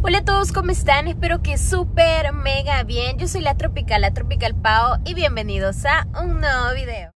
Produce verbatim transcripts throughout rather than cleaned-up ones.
Hola a todos, ¿cómo están? Espero que súper mega bien. Yo soy la Tropical, la Tropical Pao, y bienvenidos a un nuevo video.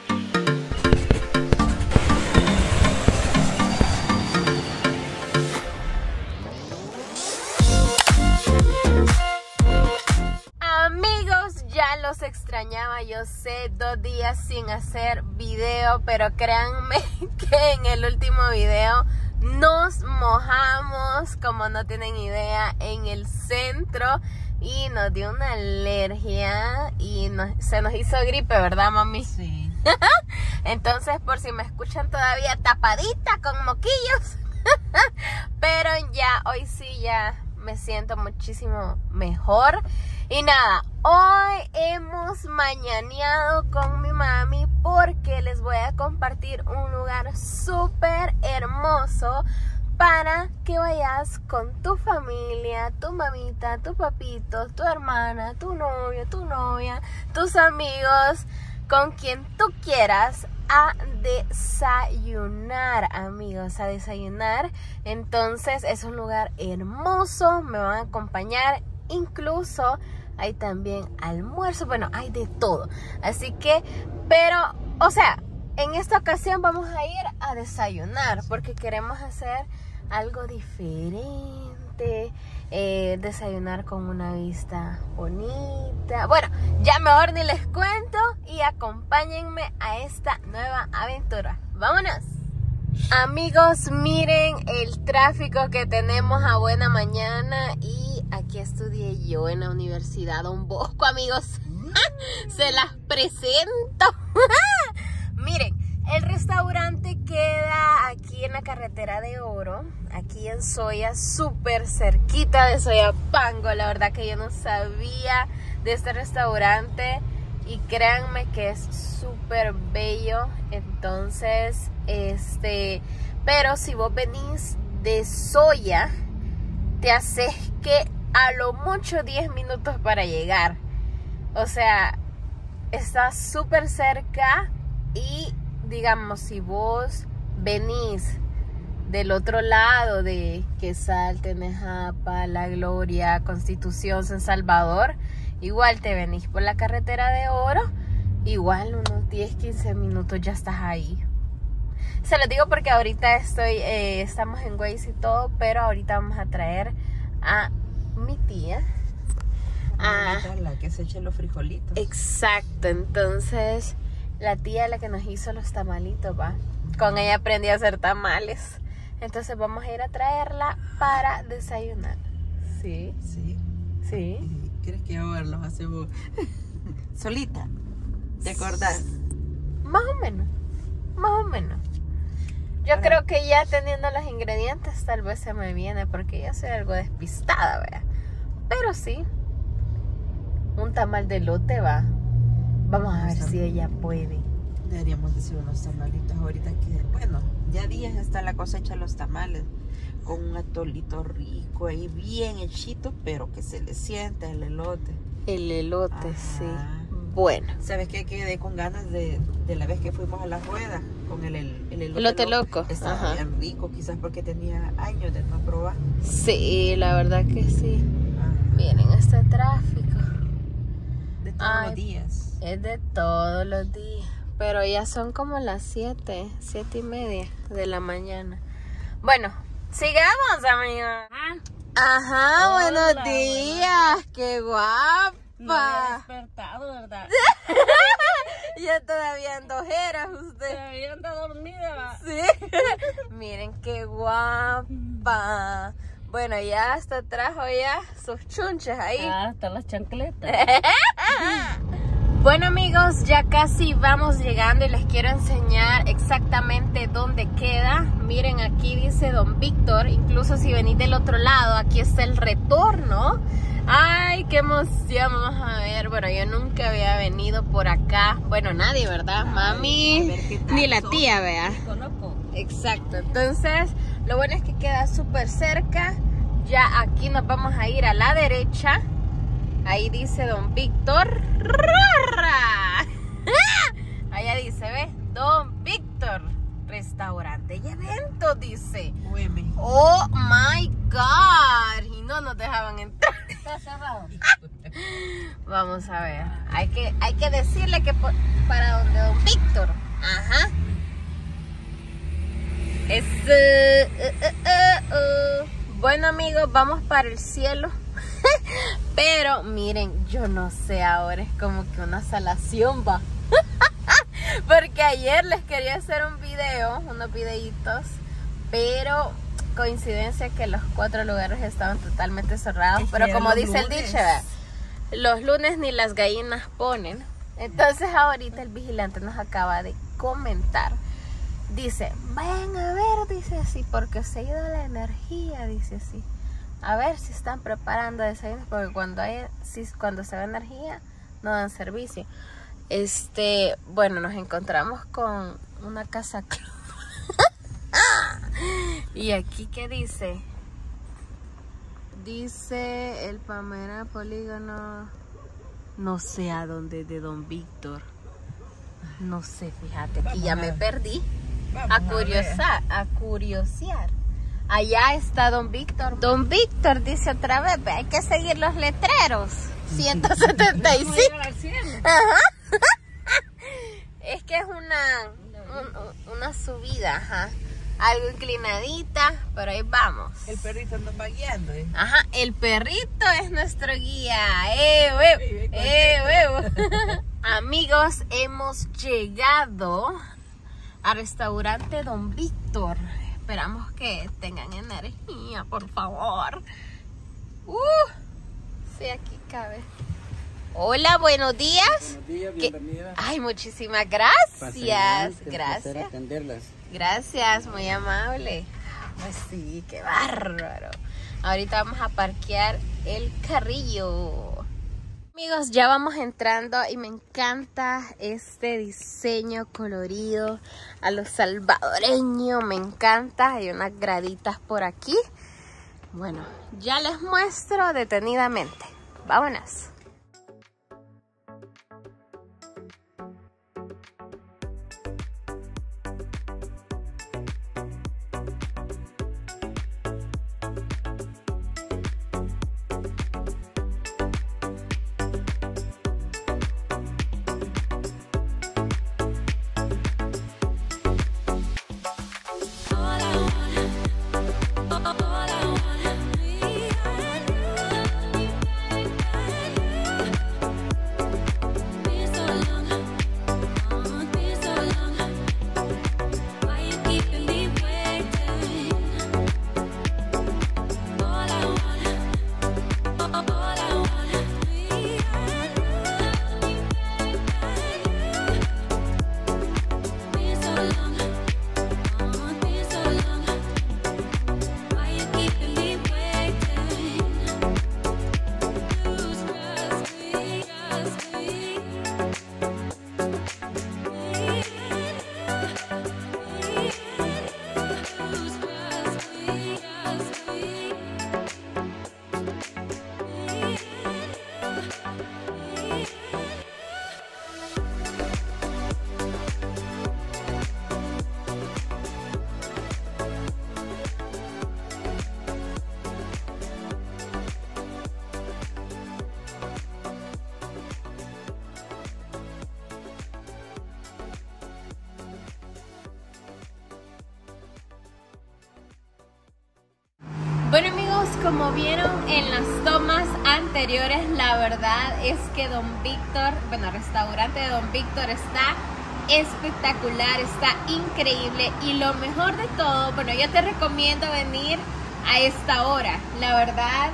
Amigos, ya los extrañaba, yo sé, dos días sin hacer video, pero créanme que en el último video nos mojamos, como no tienen idea, en el centro y nos dio una alergia y nos, se nos hizo gripe, ¿verdad, mami? Sí. Entonces, por si me escuchan todavía tapadita con moquillos, pero ya, hoy sí, ya me siento muchísimo mejor. Y nada, hoy hemos mañaneado con mi mami porque les voy a compartir un lugar súper hermoso para que vayas con tu familia, tu mamita, tu papito, tu hermana, tu novio, tu novia, tus amigos, con quien tú quieras, a desayunar, amigos, a desayunar. Entonces es un lugar hermoso, me van a acompañar. Incluso hay también almuerzo, bueno, hay de todo. Así que, pero, o sea, en esta ocasión vamos a ir a desayunar porque queremos hacer algo diferente. Eh, desayunar con una vista bonita. Bueno, ya mejor ni les cuento y acompáñenme a esta nueva aventura. ¡Vámonos! Amigos, miren el tráfico que tenemos a buena mañana. Y aquí estudié yo en la Universidad Don Bosco, amigos. Se las presento. Miren, el restaurante queda aquí en la carretera de Oro, aquí en Soya, súper cerquita de Soyapango. La verdad que yo no sabía de este restaurante y créanme que es súper bello. Entonces, este, pero si vos venís de Soya, te haces que a lo mucho diez minutos para llegar. O sea, está súper cerca. Y digamos, si vos venís del otro lado de Quesal, Tenejapa, La Gloria, Constitución, San Salvador, igual te venís por la carretera de Oro, igual unos diez, quince minutos ya estás ahí. Se los digo porque ahorita estoy, eh, estamos en Waze y todo, pero ahorita vamos a traer a mi tía. A la que se eche los frijolitos. Exacto, entonces la tía la que nos hizo los tamalitos, va. Con ella aprendí a hacer tamales. Entonces vamos a ir a traerla para desayunar. ¿Sí? Sí. ¿Sí? ¿Quieres que ahora los hacemos solita? ¿Te acordás? Más o menos. Más o menos. Yo Para... creo que ya teniendo los ingredientes tal vez se me viene, porque ya soy algo despistada, ¿verdad? Pero sí. Un tamal de elote, va. Vamos a ver si ella puede. Deberíamos decir unos tamalitos ahorita que, bueno, ya días está la cosecha de los tamales, con un atolito rico ahí, bien hechito, pero que se le sienta el elote. El elote, ajá, sí. Bueno. ¿Sabes qué? Quedé con ganas de, de la vez que fuimos a la rueda con el, el, el elote, elote loco. loco. Estaba ajá, bien rico, quizás porque tenía años de no probar. Sí, la verdad que sí. Ajá. Miren este tráfico. De todos Ay, los días. Es de todos los días. Pero ya son como las siete, siete y media de la mañana. Bueno, sigamos, amiga. Ajá, hola, buenos días. Buena. Qué guapa. No había despertado, ¿verdad? Ya todavía ando ojeras usted. Todavía anda dormida. Sí. Miren qué guapa. Bueno, ya hasta trajo ya sus chunches ahí. Ah, hasta las chancletas. Bueno, amigos, ya casi vamos llegando y les quiero enseñar exactamente dónde queda. Miren, aquí dice Don Víctor. Incluso si venís del otro lado, aquí está el retorno. Ay, qué emoción, vamos a ver. Bueno, yo nunca había venido por acá. Bueno, nadie, ¿verdad? Ay, mami, ni la tía, vea. Conozco. Exacto, entonces lo bueno es que queda súper cerca. Ya aquí nos vamos a ir a la derecha. Ahí dice Don Víctor. Allá dice, ¿ves? Don Víctor restaurante y eventos, dice. Ueme. Oh my God. Y no, está cerrado. Vamos a ver. Hay que, hay que decirle que por, para donde don Víctor. Ajá. Es, uh, uh, uh, uh. Bueno, amigos, vamos para el cielo. Pero miren, yo no sé, ahora es como que una salación va. Porque ayer les quería hacer un video, unos videitos, pero coincidencia que los cuatro lugares estaban totalmente cerrados. Es pero como dice lunes. el dicho, los lunes ni las gallinas ponen. Entonces ahorita el vigilante nos acaba de comentar. Dice, vayan a ver, dice así, porque se ha ido la energía, dice así. A ver si están preparando desayunos, porque cuando hay, si, cuando se va energía, no dan servicio. Este, bueno, nos encontramos con una casa club. Y aquí, ¿qué dice? Dice el Palmera Polígono, no sé a dónde, de don Víctor. No sé, fíjate, aquí ya me perdí. A curiosar, a curiosear. Allá está don Víctor. Don Víctor dice otra vez, hay que seguir los letreros. ciento setenta y cinco. Ajá. Es que es una, un, una subida, ajá. Algo inclinadita, pero ahí vamos. El perrito nos va guiando, ¿eh? Ajá, el perrito es nuestro guía. ¡Eh, huevo! ¡Eh, huevo! Amigos, hemos llegado al restaurante Don Víctor. Esperamos que tengan energía, por favor. Uh, sí, aquí cabe. Hola, buenos días. Buenos días, bienvenida. Ay, muchísimas gracias. Adelante, gracias. atenderlas. Gracias, muy amable. Pues sí, qué bárbaro. Ahorita vamos a parquear el carrillo. Amigos, ya vamos entrando y me encanta este diseño colorido a lo salvadoreño, me encanta. Hay unas graditas por aquí. Bueno, ya les muestro detenidamente. Vámonos. Bueno amigos, como vieron en las tomas anteriores, la verdad es que Don Víctor, bueno, el restaurante de Don Víctor está espectacular, está increíble y lo mejor de todo, bueno, yo te recomiendo venir a esta hora, la verdad,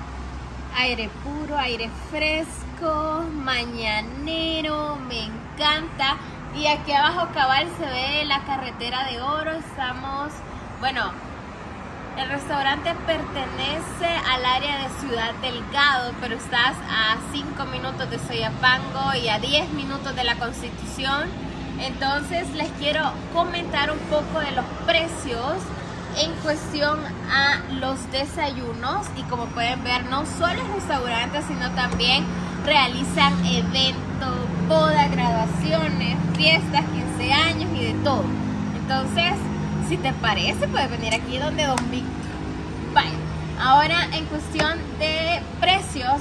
aire puro, aire fresco, mañanero, me encanta. Y aquí abajo cabal se ve la carretera de Oro, estamos, bueno, el restaurante pertenece al área de Ciudad Delgado, pero estás a cinco minutos de Soyapango y a diez minutos de la Constitución. Entonces les quiero comentar un poco de los precios en cuestión a los desayunos. Y como pueden ver, no solo el restaurante, sino también realizan eventos, bodas, graduaciones, fiestas, quince años y de todo. Entonces, si te parece, puedes venir aquí donde Don Víctor. Vaya, ahora en cuestión de precios,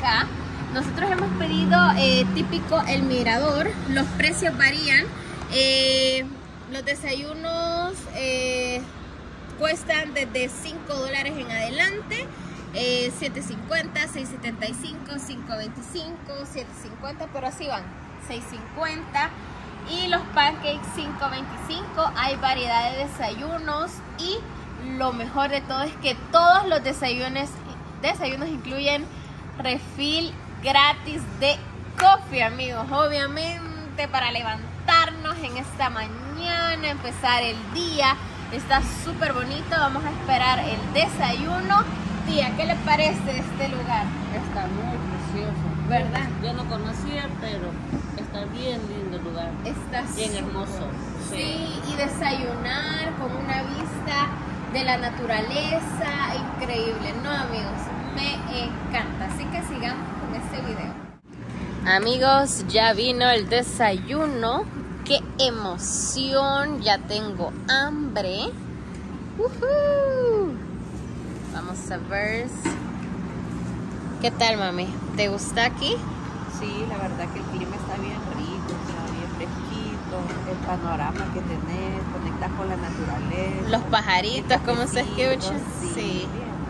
acá. Nosotros hemos pedido eh, típico el mirador. Los precios varían. Eh, los desayunos eh, cuestan desde cinco dólares en adelante. Eh, siete cincuenta, seis setenta y cinco, cinco veinticinco, siete cincuenta, pero así van, seis cincuenta. Y los pancakes cinco veinticinco. Hay variedad de desayunos y lo mejor de todo es que todos los desayunos, desayunos incluyen refill gratis de coffee, amigos. Obviamente para levantarnos en esta mañana, empezar el día. Está súper bonito. Vamos a esperar el desayuno. Tía, ¿qué le parece este lugar? Está muy precioso, ¿verdad? Yo no conocía, pero está bien lindo el lugar. Está bien súper hermoso. Sí. sí, y desayunar con una vista de la naturaleza increíble, ¿no, amigos? Me encanta. Así que sigamos con este video. Amigos, ya vino el desayuno. ¡Qué emoción! Ya tengo hambre. ¡Woohoo! Vamos a ver. ¿Qué tal, mami? ¿Te gusta aquí? Sí, la verdad que el clima está bien rico, está bien fresquito, el panorama que tenés, conectas con la naturaleza. Los pajaritos, ¿cómo se escuchan? Sí. Sí.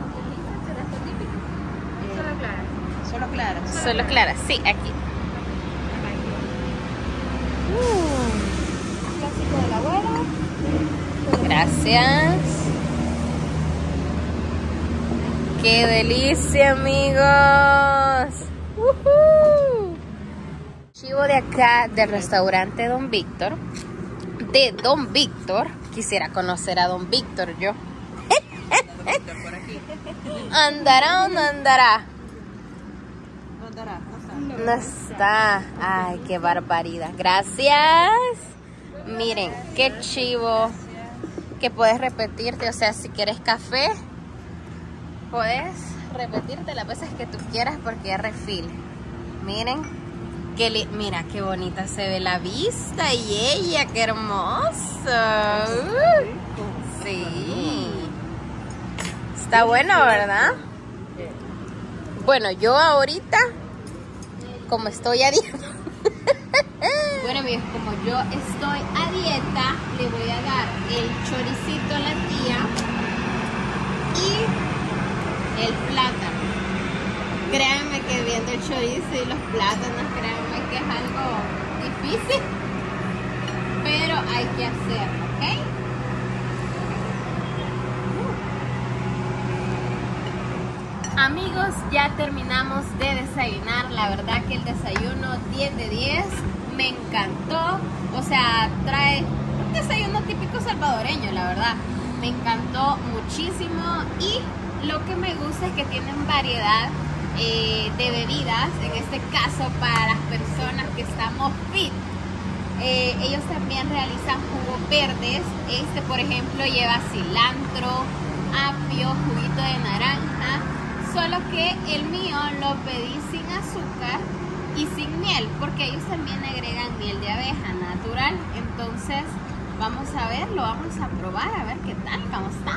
Solo Clara. Solo Clara. Solo Clara, sí, aquí. Uh. Clásico de la abuela. Gracias. ¡Qué delicia, amigos! ¡Woohoo! Chivo de acá del restaurante Don Víctor. De Don Víctor. Quisiera conocer a Don Víctor yo. ¿Andará o no andará? No andará, no está. No está. Ay, qué barbaridad. Gracias. Miren, qué chivo. Que puedes repetirte, o sea, si quieres café, puedes repetirte las veces que tú quieras porque es refill. Miren, que li mira qué bonita se ve la vista y ella, qué hermosa. Uh, sí. Está bueno, ¿verdad? Bueno, yo ahorita, como estoy a dieta. Bueno, amigos, como yo estoy a dieta, le voy a dar el choricito a la tía y el plátano. Créanme que viendo el chorizo y los plátanos, créanme que es algo difícil, pero hay que hacerlo, ¿ok? Amigos, ya terminamos de desayunar. La verdad que el desayuno diez de diez, me encantó. O sea, trae un desayuno típico salvadoreño, la verdad. Me encantó muchísimo y lo que me gusta es que tienen variedad eh, de bebidas. En este caso para las personas que estamos fit. Eh, ellos también realizan jugos verdes. Este, por ejemplo, lleva cilantro, apio, juguito de naranja. Solo que el mío lo pedí sin azúcar y sin miel, porque ellos también agregan miel de abeja natural. Entonces vamos a ver, lo vamos a probar, a ver qué tal, cómo está.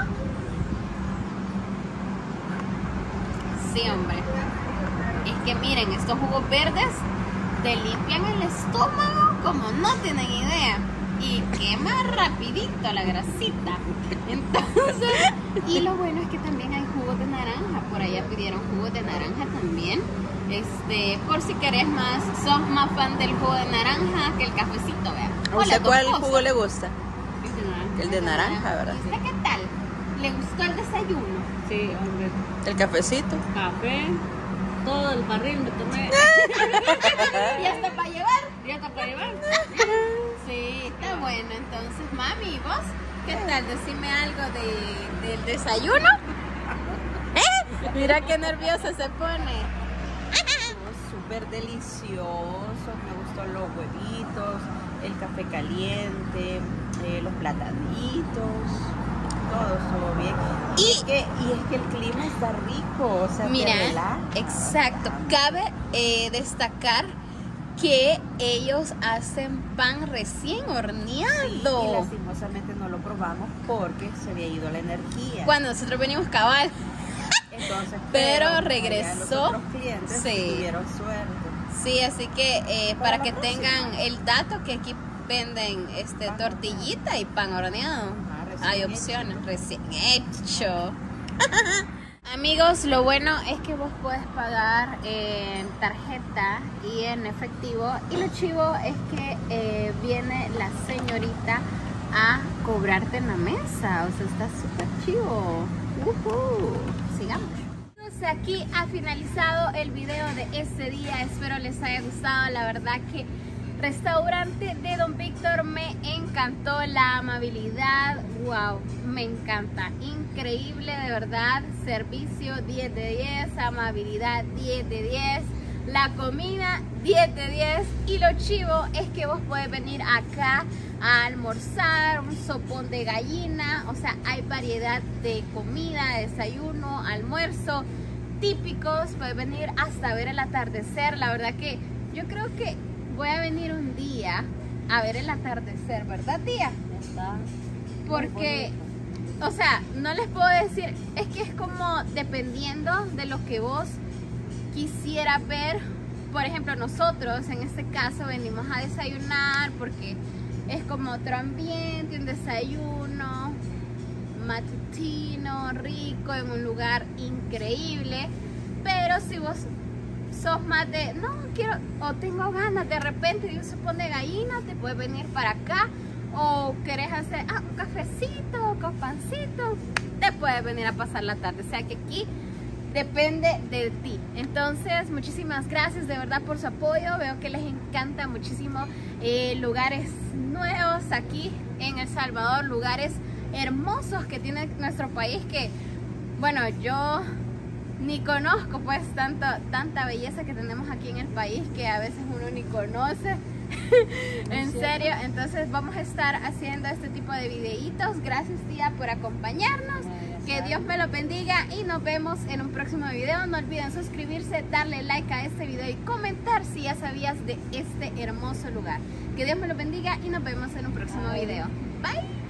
Sí, hombre, es que miren, estos jugos verdes te limpian el estómago como no tienen idea y quema rapidito la grasita. Entonces, y lo bueno es que también hay jugos de naranja. Por allá pidieron jugos de naranja también. Este, por si querés más, sos más fan del jugo de naranja que el cafecito, ¿verdad? ¿A usted cuál jugo le gusta? El de naranja, ¿verdad? ¿Y usted qué tal? ¿Le gustó el desayuno? Sí, hombre. El cafecito. Café, todo el barril me tomé. ¿Y hasta para llevar? ¿Y hasta para llevar? Sí, está bueno. Entonces, mami, ¿vos qué tal? Decime algo de, del desayuno. ¿Eh? Mira qué nerviosa se pone. Súper delicioso, me gustó los huevitos, el café caliente, eh, los platanitos, todo estuvo bien. Y, y, es que, y es que el clima está rico, o sea, mira, te relaja. Exacto. Cabe eh, destacar que ellos hacen pan recién horneado. Sí, y lastimosamente no lo probamos porque se había ido la energía. Cuando nosotros venimos cabal. Es Entonces, pero allá regresó. los otros clientes Sí. tuvieron suerte. Sí, así que eh, para, la que próxima. tengan el dato que aquí venden este Pan tortillita y pan horneado. Ah, recién Hay hecho. opciones, recién hecho. Amigos, lo bueno es que vos puedes pagar en tarjeta y en efectivo. Y lo chivo es que eh, viene la señorita a cobrarte en la mesa. O sea, está súper chivo. Uh-huh. Sigamos. Entonces, aquí ha finalizado el video de este día. Espero les haya gustado. La verdad que restaurante de Don Víctor me encantó, la amabilidad, wow, me encanta, increíble de verdad, servicio diez de diez, amabilidad diez de diez, la comida diez de diez y lo chivo es que vos puedes venir acá a almorzar, un sopón de gallina, o sea, hay variedad de comida, desayuno, almuerzo, típicos, puedes venir hasta ver el atardecer, la verdad que yo creo que voy a venir un día a ver el atardecer, ¿verdad, tía? Está Porque, o sea, no les puedo decir, es que es como dependiendo de lo que vos quisieras ver. Por ejemplo, nosotros en este caso venimos a desayunar porque es como otro ambiente, un desayuno matutino, rico, en un lugar increíble. Pero si vos sos más de, no, quiero, o tengo ganas de repente de un sopón de gallina, te puedes venir para acá, o querés hacer ah, un cafecito con pancito, te puedes venir a pasar la tarde, o sea que aquí depende de ti. Entonces, muchísimas gracias de verdad por su apoyo, veo que les encanta muchísimo eh, lugares nuevos aquí en El Salvador, lugares hermosos que tiene nuestro país que, bueno, yo ni conozco pues tanto, tanta belleza que tenemos aquí en el país que a veces uno ni conoce. En serio, entonces vamos a estar haciendo este tipo de videitos. Gracias, tía, por acompañarnos. Que Dios me lo bendiga y nos vemos en un próximo video. No olviden suscribirse, darle like a este video y comentar si ya sabías de este hermoso lugar. Que Dios me lo bendiga y nos vemos en un próximo video. Bye.